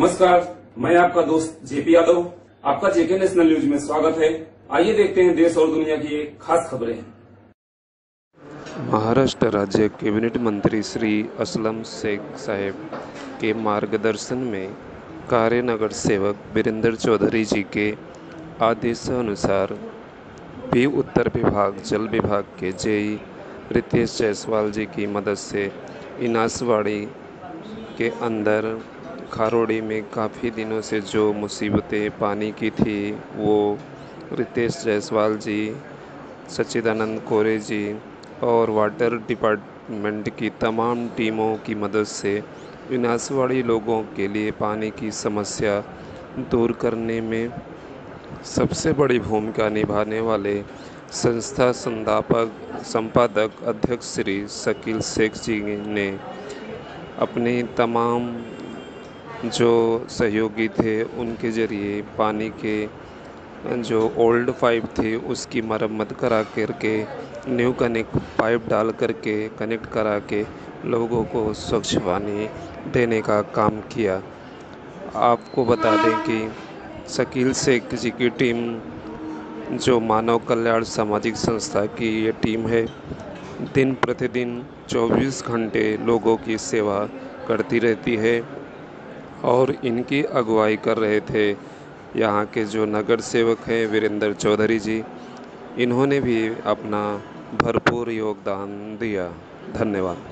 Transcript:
नमस्कार, मैं आपका दोस्त जेपी यादव। आपका जेके नेशनल न्यूज में स्वागत है। आइए देखते हैं देश और दुनिया की एक खास खबरें। महाराष्ट्र राज्य कैबिनेट मंत्री श्री असलम शेख साहब के मार्गदर्शन में कार्यनगर सेवक वीरेंद्र चौधरी जी के आदेशानुसार भी उत्तर विभाग जल विभाग के जेई रितेश जायसवाल जी की मदद से इनासवाड़ी के अंदर खारोड़ी में काफ़ी दिनों से जो मुसीबतें पानी की थी, वो रितेश जायसवाल जी, सच्चिदानंद कोरे जी और वाटर डिपार्टमेंट की तमाम टीमों की मदद से इनासवाड़ी लोगों के लिए पानी की समस्या दूर करने में सबसे बड़ी भूमिका निभाने वाले संस्था संपादक अध्यक्ष श्री शकील शेख जी ने अपने तमाम जो सहयोगी थे उनके ज़रिए पानी के जो ओल्ड पाइप थी उसकी मरम्मत करा करके न्यू कनेक्ट पाइप डाल करके कनेक्ट करा के लोगों को स्वच्छ पानी देने का काम किया। आपको बता दें कि शकील शेख जी की टीम जो मानव कल्याण सामाजिक संस्था की ये टीम है, दिन प्रतिदिन 24 घंटे लोगों की सेवा करती रहती है और इनकी अगुवाई कर रहे थे यहाँ के जो नगर सेवक हैं वीरेंद्र चौधरी जी। इन्होंने भी अपना भरपूर योगदान दिया। धन्यवाद।